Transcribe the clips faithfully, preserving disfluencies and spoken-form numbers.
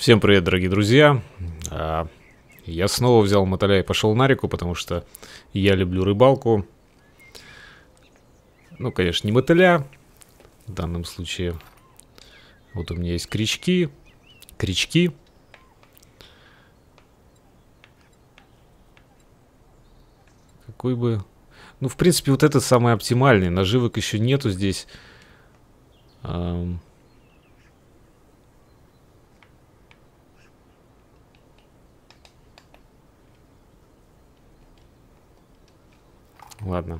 Всем привет, дорогие друзья. А, Я снова взял мотыля и пошел на реку, потому что я люблю рыбалку. Ну, конечно, не мотыля. В данном случае вот у меня есть крючки. Крючки. Какой бы... Ну, в принципе, вот это самый оптимальный. Наживок еще нету здесь. Ам... Ладно.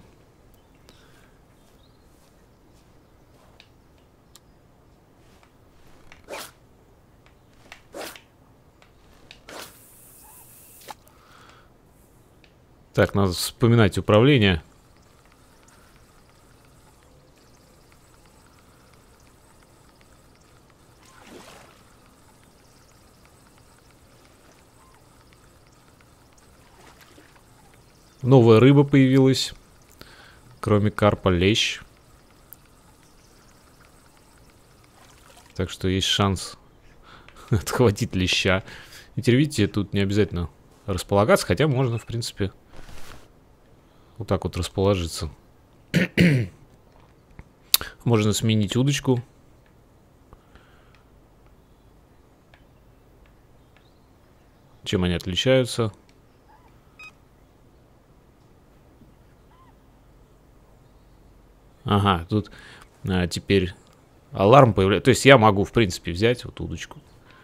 Так, надо вспоминать управление. Новая рыба появилась. Кроме карпа, лещ. Так что есть шанс отхватить леща. И теперь, видите, тут не обязательно располагаться. Хотя можно, в принципе, вот так вот расположиться. Можно сменить удочку. Чем они отличаются? Ага, тут а, теперь аларм появляется. То есть я могу, в принципе, взять вот удочку.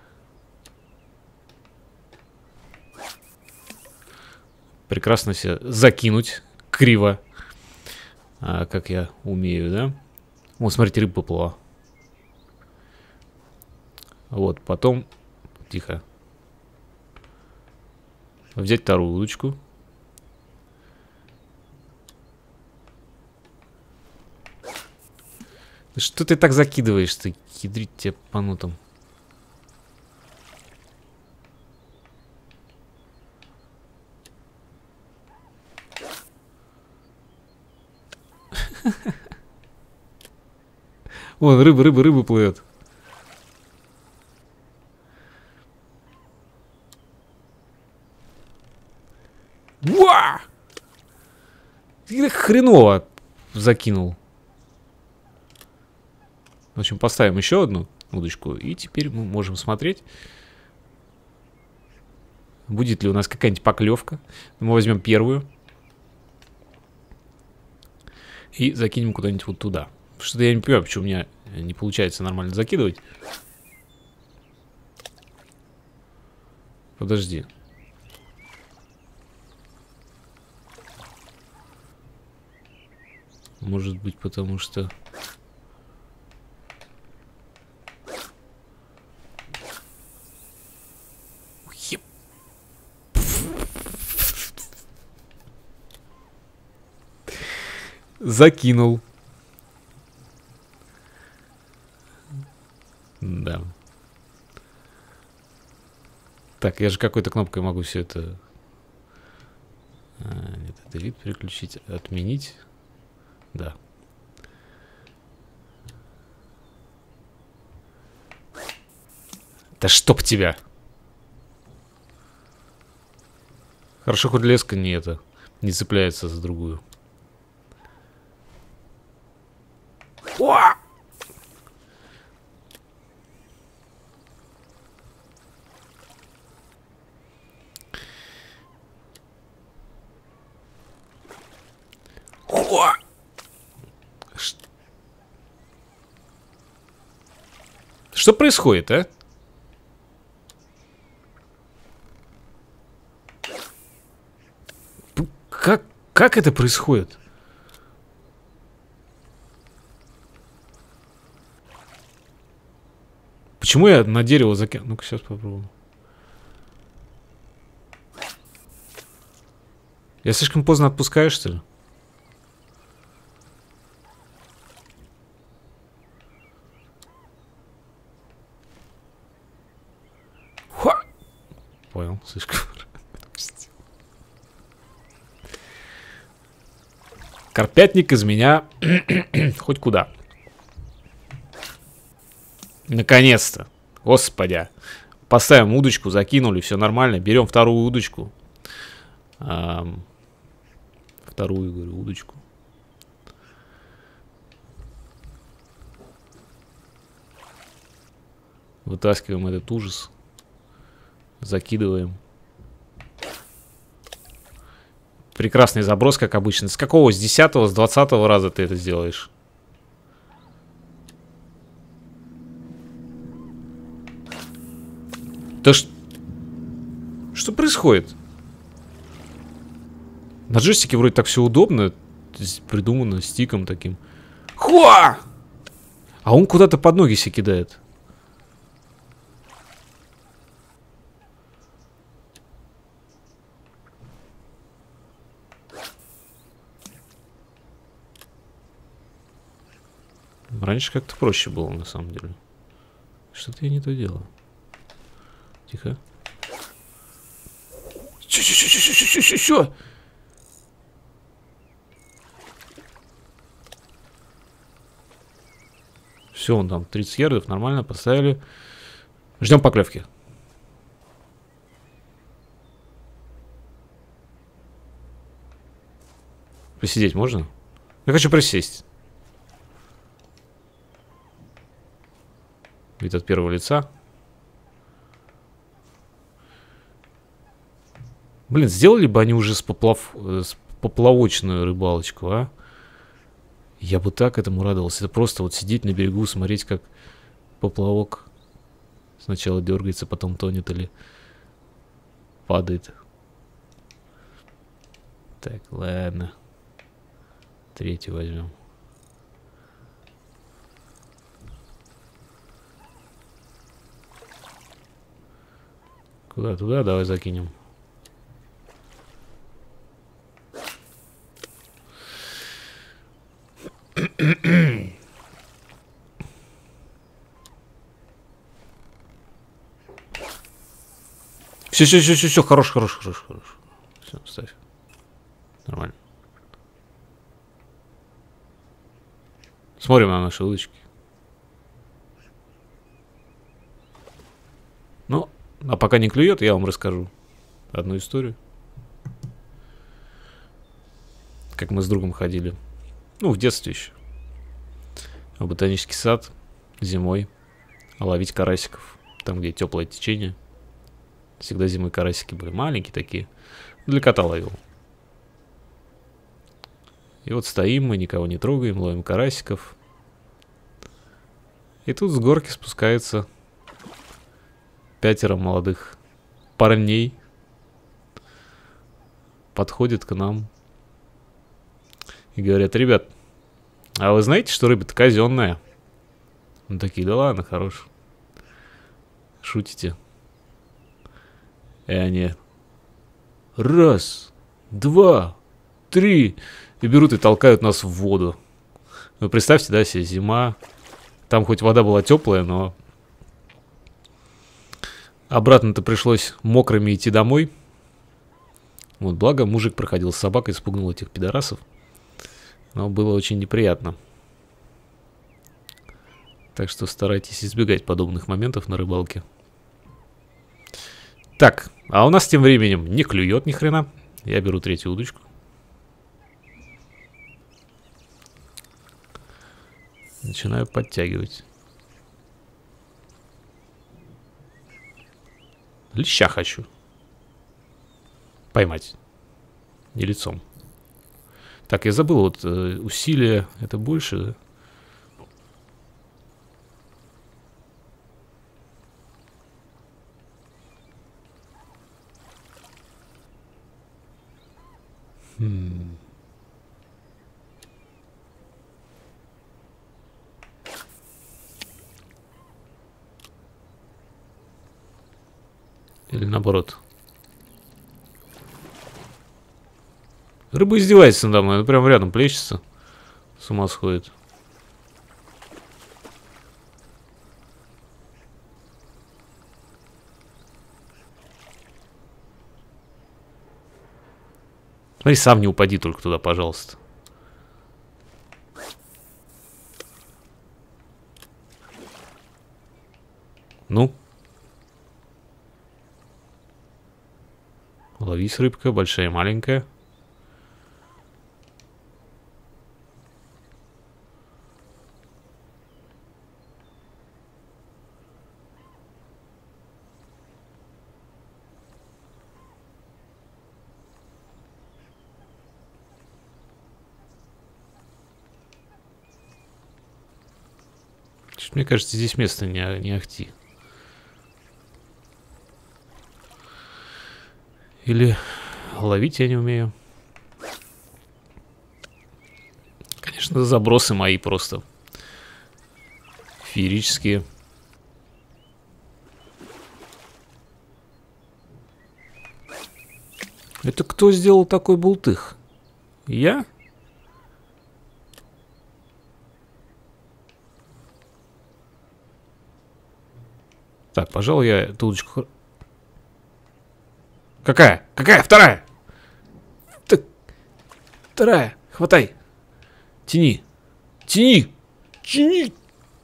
Прекрасно себя закинуть криво. А, как я умею, да? Вот, смотрите, рыба поплыла. Вот, потом... Тихо. Взять вторую удочку. Что ты так закидываешь-то? Ядрить тебе по нотам. Вон, рыба, рыба, рыба плывет. Уа! Ты хреново закинул. В общем, поставим еще одну удочку. И теперь мы можем смотреть, будет ли у нас какая-нибудь поклевка. Мы возьмем первую. И закинем куда-нибудь вот туда. Что-то я не понимаю, почему у меня не получается нормально закидывать. Подожди. Может быть, потому что... Закинул. Да. Так, я же какой-то кнопкой могу все это... А, нет, это вид переключить, отменить. Да. Да чтоб тебя! Хорошо, хоть леска не это, не цепляется за другую. Уа! Уа! Ш... Что происходит, а? Как, как это происходит? Почему я на дерево закинул? Ну-ка, сейчас попробую. Я слишком поздно отпускаю, что ли? Ха! Понял, слишком. Карпятник из меня хоть куда. Наконец-то. Господи. Поставим удочку, закинули, все нормально. Берем вторую удочку. А, вторую, говорю, удочку. Вытаскиваем этот ужас. Закидываем. Прекрасный заброс, как обычно. С какого? С десятого, с двадцатого раза ты это сделаешь? Да ш... Что происходит? На джойстике вроде так все удобно. Придумано стиком таким. Хуа! А он куда-то под ноги себе кидает. Раньше как-то проще было, на самом деле. Что-то я не то делаю. Тихо. Чё-чё-чё-чё-чё-чё-чё-чё? Все, он там тридцать ярдов, нормально, поставили. Ждем поклевки. Посидеть можно? Я хочу присесть. Вид от первого лица. Блин, сделали бы они уже с, поплав... с поплавочную рыбалочку, а? Я бы так этому радовался. Это просто вот сидеть на берегу, смотреть, как поплавок сначала дергается, потом тонет или падает. Так, ладно. Третью возьмем. Куда? Туда? Давай закинем. Все, все, все, все, все, хорош, хорош, хорош, хорош. Все, ставь. Нормально. Смотрим на наши удочки. Ну, а пока не клюет, я вам расскажу одну историю. Как мы с другом ходили. Ну, в детстве еще. В ботанический сад зимой. Ловить карасиков. Там, где теплое течение. Всегда зимой карасики были маленькие такие. Для кота ловил. И вот стоим мы, никого не трогаем, ловим карасиков. И тут с горки спускается пятеро молодых парней. Подходят к нам. И говорят: ребят, а вы знаете, что рыба-то казенная? Мы такие: да ладно, хорош. Шутите? И они: раз, два, три. И берут и толкают нас в воду. Вы представьте, да, себе зима. Там хоть вода была теплая, но обратно-то пришлось мокрыми идти домой. Вот, благо мужик проходил с собакой, спугнул этих пидорасов. Но было очень неприятно. Так что старайтесь избегать подобных моментов на рыбалке. Так, а у нас тем временем не клюет ни хрена. Я беру третью удочку. Начинаю подтягивать. Леща хочу поймать. Не лицом. Так, я забыл, вот э, усилия это больше, да? Хм. Или наоборот. Рыба издевается надо мной, она прям рядом плещется. С ума сходит. Смотри, сам не упади только туда, пожалуйста. Ну? Ловись, рыбка, большая и маленькая. Мне кажется, здесь место не, не ахти. Или ловить я не умею. Конечно, забросы мои просто феерические. Это кто сделал такой бултых? Я? Так, пожалуй, я эту удочку... Какая? Какая? Вторая! Так... Вторая! Хватай! Тяни! Тяни! Тяни!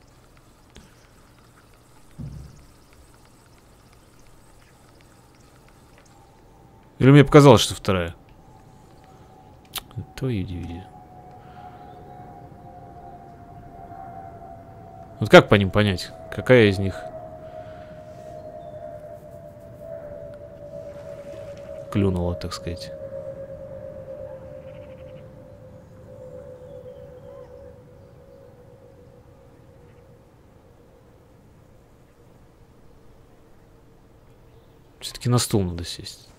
Или мне показалось, что вторая? Твою дивизию. Вот как по ним понять, какая из них клюнула, так сказать? Все-таки на стул надо сесть.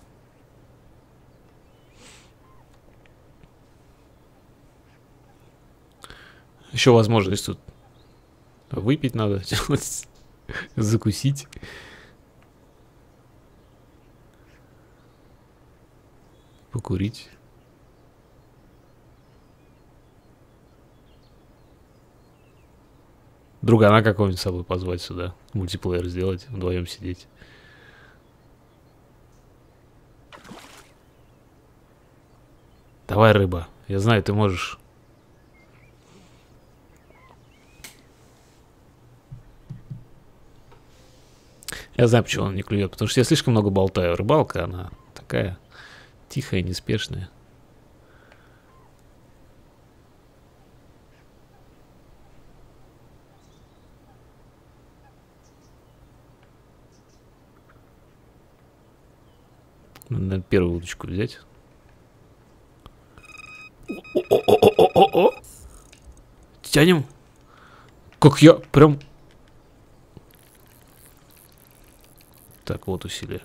Еще возможность тут выпить надо, закусить. Покурить. Другана какого-нибудь с собой позвать сюда. Мультиплеер сделать, вдвоем сидеть. Давай, рыба. Я знаю, ты можешь. Я знаю, почему он не клюет. Потому что я слишком много болтаю. Рыбалка, она такая тихая, неспешная. Надо первую удочку взять. О-о-о-о-о-о! Тянем. Как я прям... Так, вот усилие.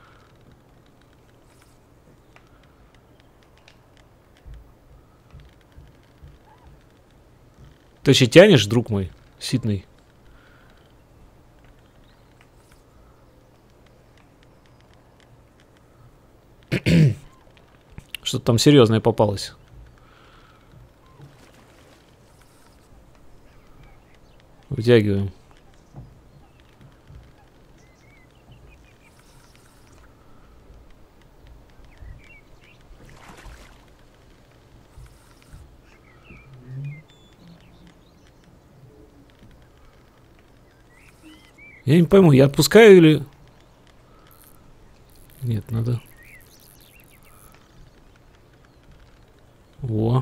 Ты еще тянешь, друг мой, ситный? Что-то там серьезное попалось. Вытягиваем. Я не пойму, я отпускаю или... Нет, надо... Во.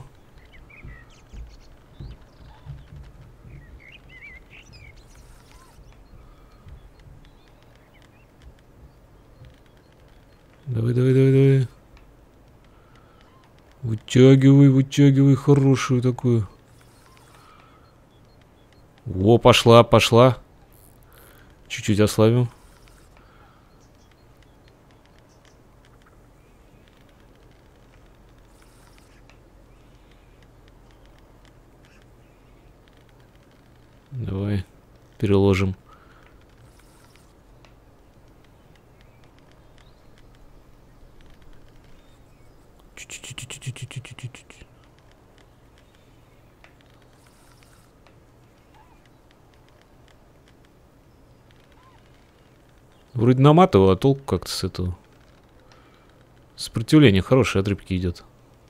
Давай, давай, давай, давай. Вытягивай, вытягивай хорошую такую. Во, пошла, пошла. Чуть-чуть ослабим. Давай переложим. Чуть-чуть. Вроде наматывал, а толку как-то с этого. Сопротивление хорошее от рыбки идет.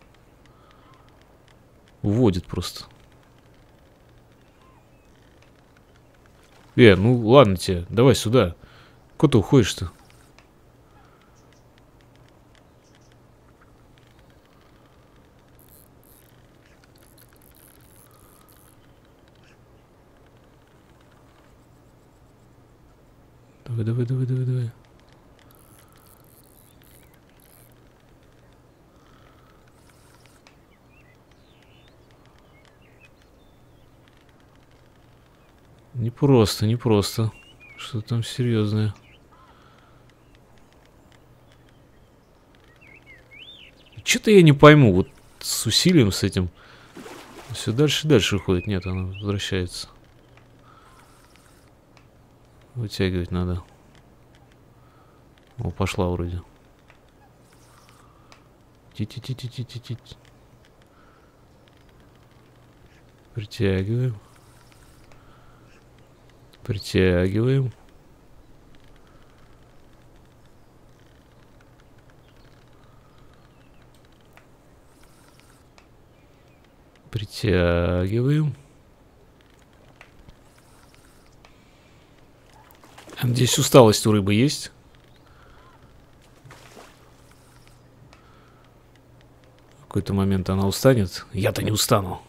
Уводит просто. Э, ну ладно тебе, давай сюда. Куда ты уходишь-то? Давай, давай, давай, давай, давай. Не просто, не просто. Что там серьезное. Что-то я не пойму. Вот с усилием с этим. Все дальше и дальше уходит. Нет, она возвращается. Вытягивать надо. О, пошла вроде. Ти-ти-ти-ти-ти-ти-ти. Притягиваем. Притягиваем. Притягиваем. Здесь усталость у рыбы есть. В какой-то момент она устанет. Я-то не устану.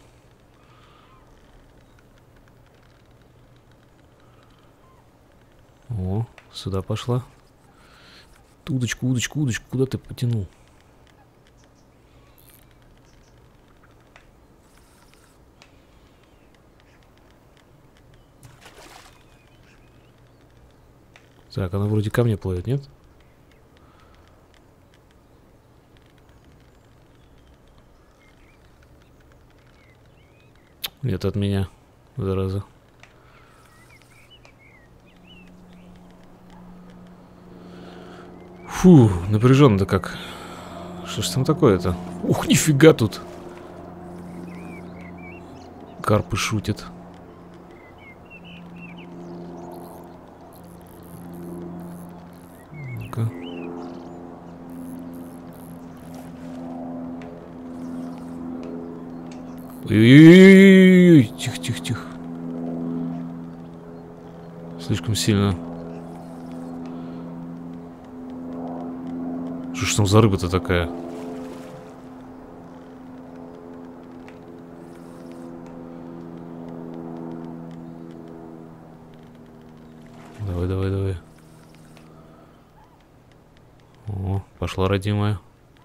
О, сюда пошла. Удочку, удочку, удочку. Куда ты потянул? Так, она вроде ко мне плывет, нет? Нет, от меня, зараза. Фу, напряженно-то как. Что ж там такое-то? Ух, нифига тут. Карпы шутят. Ну-ка. Ой-ой-ой-ой-ой, тихо-тихо-тихо. Слишком сильно. Что ж там за рыба-то такая? Давай, давай, давай. О, пошла родимая.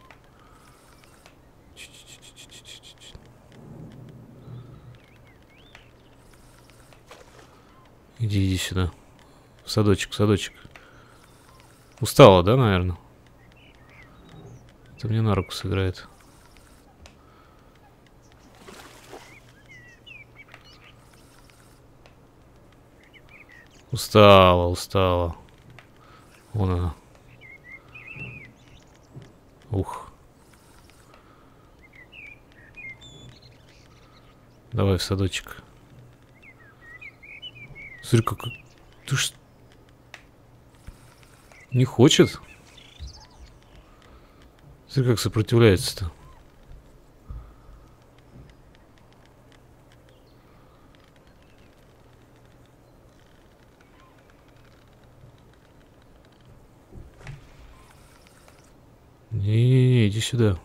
Иди, иди сюда. В садочек, в садочек. Устала, да, наверное? Это мне на руку сыграет. Устала, устала. Вон она. Ух. Давай в садочек. Смотри, как... Ты ж... Не хочет? Смотри, как сопротивляется-то. Не-не-не, иди сюда.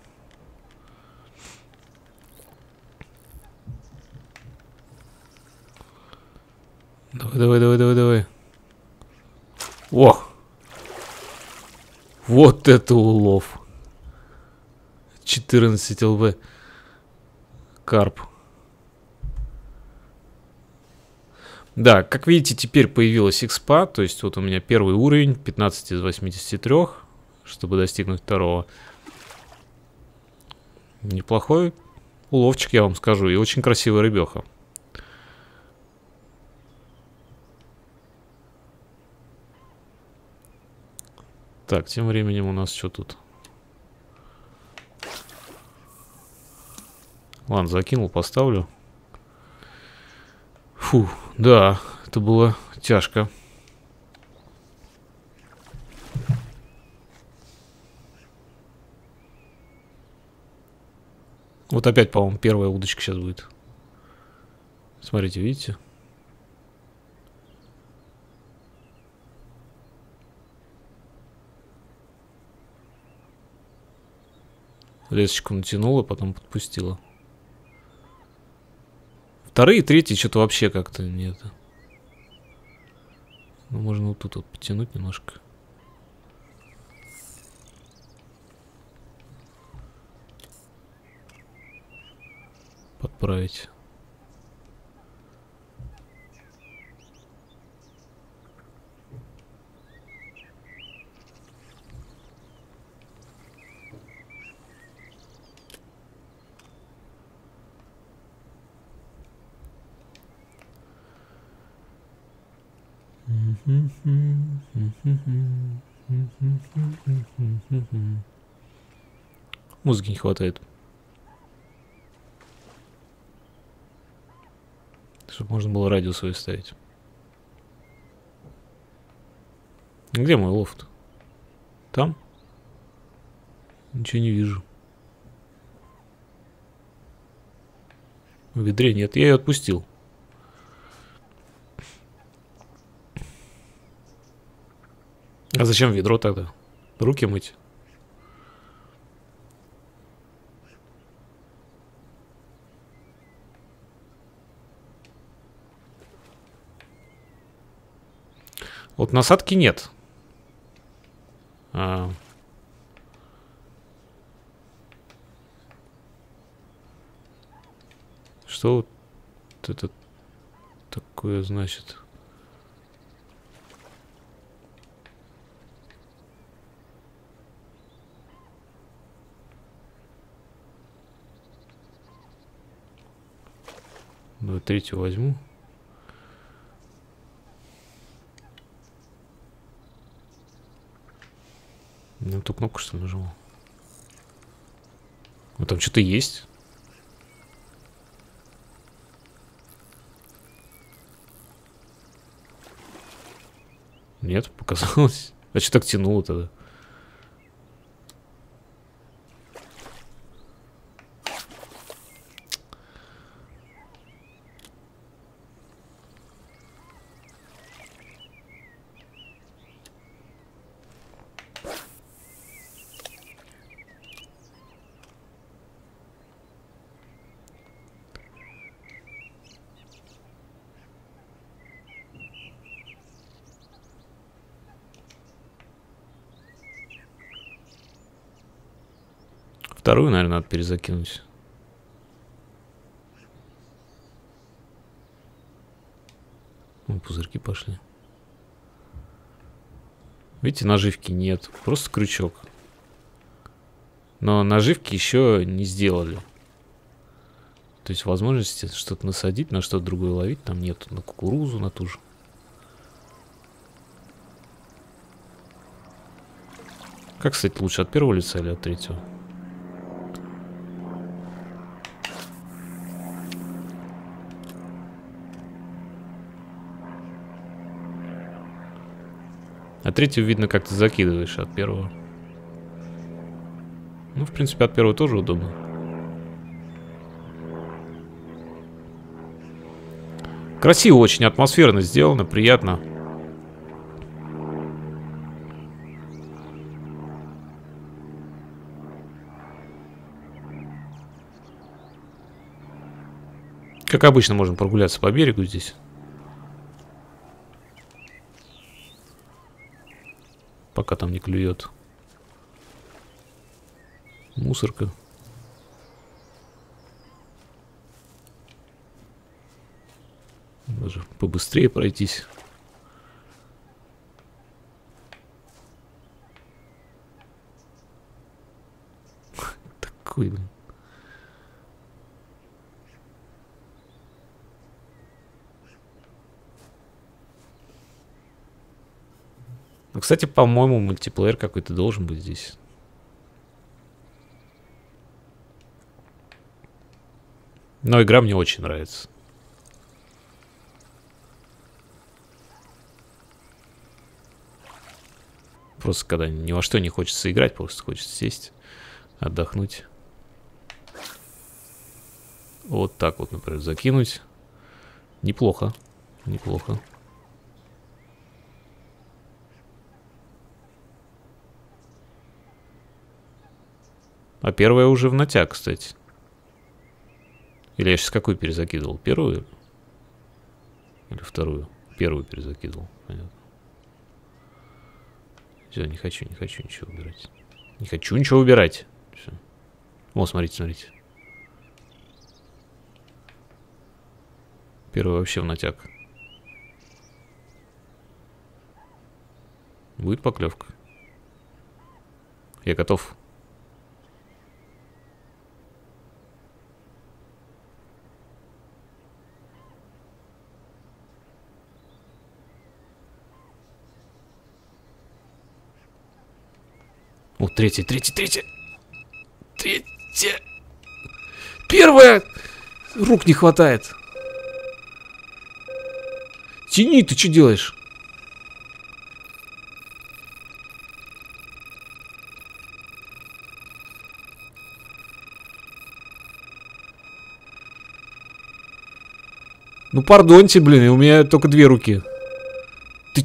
Давай, давай, давай, давай, давай. О! Вот это улов. четырнадцать ЛВ. Карп. Да, как видите, теперь появилась экспа. То есть вот у меня первый уровень. пятнадцать из восьмидесяти трёх. Чтобы достигнуть второго. Неплохой уловчик, я вам скажу. И очень красивая рыбеха. Так, тем временем у нас что тут? Ладно, закинул, поставлю. Фу, да, это было тяжко. Вот опять, по-моему, первая удочка сейчас будет. Смотрите, видите? Лесочку натянула, потом подпустила. Вторые и третьи что-то вообще как-то нет. Ну, можно вот тут вот потянуть немножко. Подправить. Музыки не хватает. Чтобы можно было радио свое ставить. Где мой лофт? Там? Ничего не вижу. В ведре нет. Я ее отпустил. А зачем ведро тогда? Руки мыть. Вот насадки нет. А... Что вот это такое значит? Ну, третью возьму. На эту кнопку, что ли, нажимал? Ну, там что-то есть. Нет, показалось. А что так тянуло тогда? Вторую, наверное, надо перезакинуть. Ну, пузырьки пошли. Видите, наживки нет. Просто крючок. Но наживки еще не сделали. То есть возможности что-то насадить, на что-то другое ловить там нет. На кукурузу, на ту же. Как, кстати, лучше, от первого лица или от третьего? От третьего видно, как ты закидываешь, от первого. Ну, в принципе, от первого тоже удобно. Красиво очень, атмосферно сделано, приятно. Как обычно, можно прогуляться по берегу здесь. Пока там не клюет. Мусорка. Даже побыстрее пройтись. Такой, блин. Ну, кстати, по-моему, мультиплеер какой-то должен быть здесь. Но игра мне очень нравится. Просто когда ни во что не хочется играть, просто хочется сесть, отдохнуть. Вот так вот, например, закинуть. Неплохо. Неплохо. А первая уже в натяг, кстати. Или я сейчас какую перезакидывал? Первую? Или вторую? Первую перезакидывал. Понятно. Все, не хочу, не хочу ничего убирать. Не хочу ничего убирать. Всё. О, смотрите, смотрите. Первый вообще в натяг. Будет поклевка. Я готов. О, третья, третья, третья. Третья. Первая. Рук не хватает. Тяни, ты что делаешь? Ну, пардоньте, блин, у меня только две руки. Ты...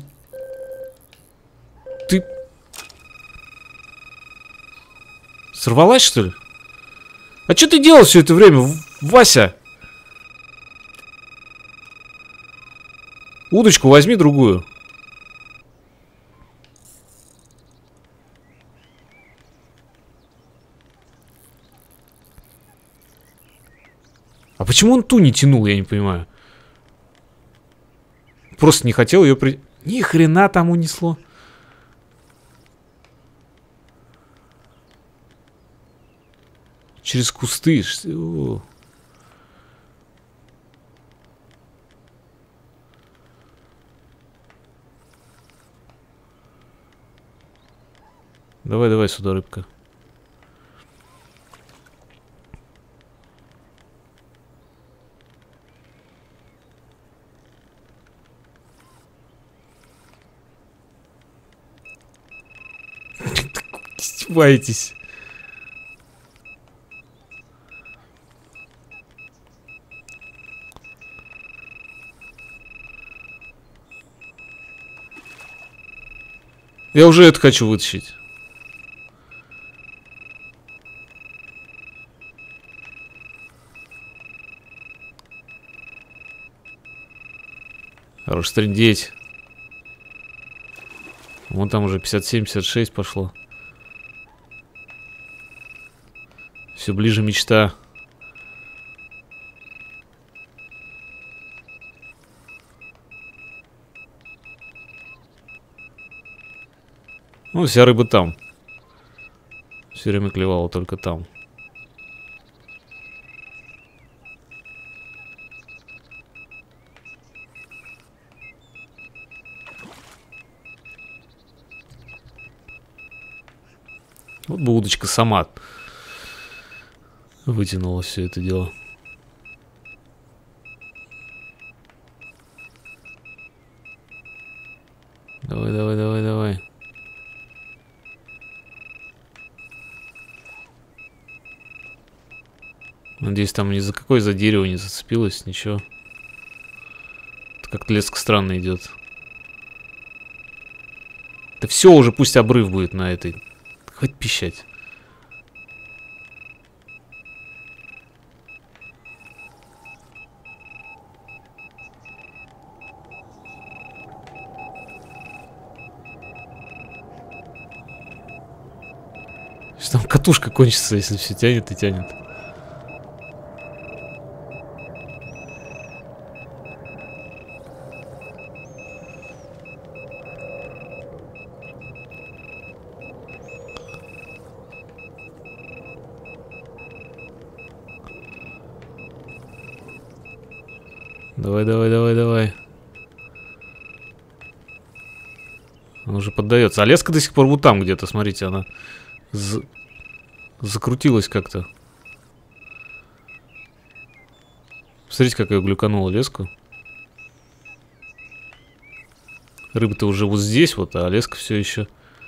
Ты... Сорвалась, что ли? А что ты делал все это время, Вася? Удочку возьми другую. А почему он ту не тянул, я не понимаю. Просто не хотел ее при... Ни хрена там унесло. Через кусты. О. Давай, давай сюда, рыбка. Издеваетесь. Я уже это хочу вытащить. Хорош стрендеть. Вон там уже пятьдесят семь пятьдесят шесть пошло. Все ближе мечта. Ну, вся рыба там. Все время клевала только там. Вот бы удочка сама вытянула все это дело. Давай, давай, давай, давай. Надеюсь, там ни за какое за дерево не зацепилось, ничего. Как-то леска странно идет. Да все, уже пусть обрыв будет на этой. Хоть пищать. Что там катушка кончится, если все тянет и тянет. Давай, давай, давай, давай. Он уже поддается. А леска до сих пор вот там где-то, смотрите, она за... закрутилась как-то. Смотрите, как я глюканула леску. Рыба-то уже вот здесь вот, а леска все еще.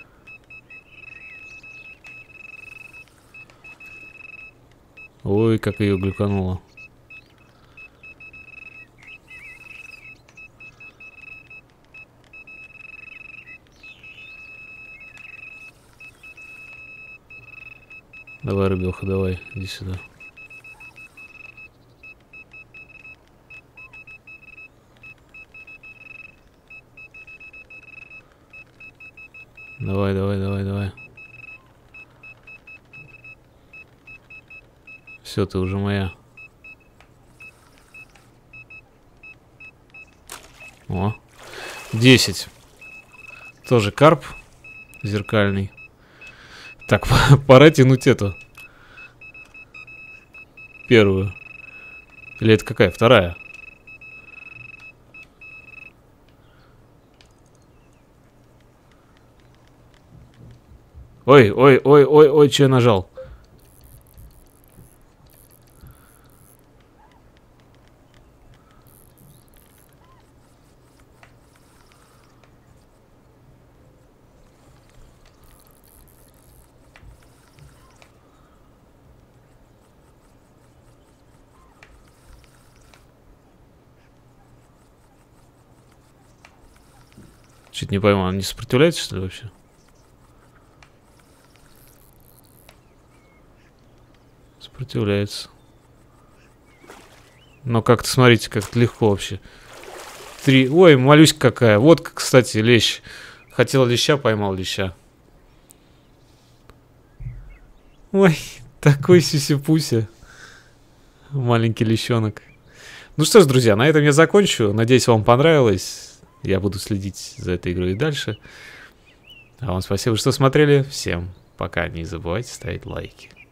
Ой, как ее глюкануло. Давай, рыбеха, давай, иди сюда. Давай, давай, давай, давай. Все, ты уже моя. О, десять. Тоже карп зеркальный. Так, пора тянуть эту. Первую. Или это какая? Вторая? Ой, ой, ой, ой, ой, что я нажал? Чуть не пойму, он не сопротивляется, что ли, вообще? Сопротивляется. Но как-то, смотрите, как-то легко вообще. Три. Ой, молюсь какая. Вот, кстати, лещ. Хотел леща, поймал леща. Ой, такой сюси-пуся. Маленький лещонок. Ну что ж, друзья, на этом я закончу. Надеюсь, вам понравилось. Я буду следить за этой игрой и дальше. А вам спасибо, что смотрели. Всем пока. Не забывайте ставить лайки.